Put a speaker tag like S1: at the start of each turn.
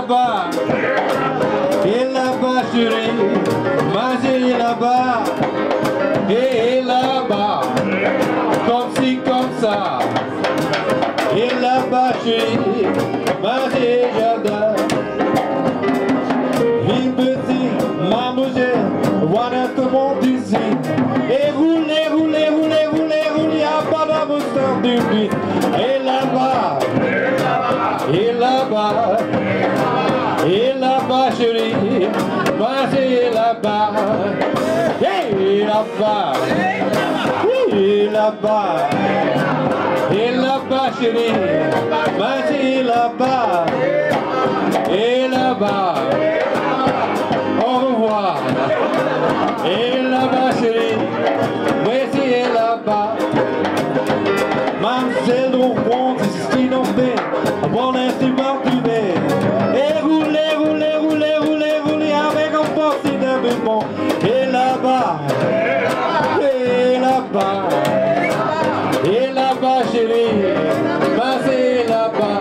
S1: là-bas, chérie, ma chérie là-bas, et là-bas, comme ci, comme ça, et là-bas, chérie, ma chérie j'adore. Il me dit, ma mujer, voilà tout le monde ici, et roulez, roulez, roulez, roulez, roulez, à pas d'abosteur du puits, et là-bas, et là-bas, et là-bas, chérie, ma chérie là-bas, et là-bas, et là-bas, et là-bas, chérie, ma chérie là-bas, et là-bas, au revoir, et là-bas, chérie, voici et là-bas, Mademoiselle Drouon, c'est ce qui nous fait, bon instrument privé. Et roulez, roulez, roulez, roulez, roulez avec un portier de bon. Et là-bas, et là-bas, et là-bas, chérie, passez là-bas.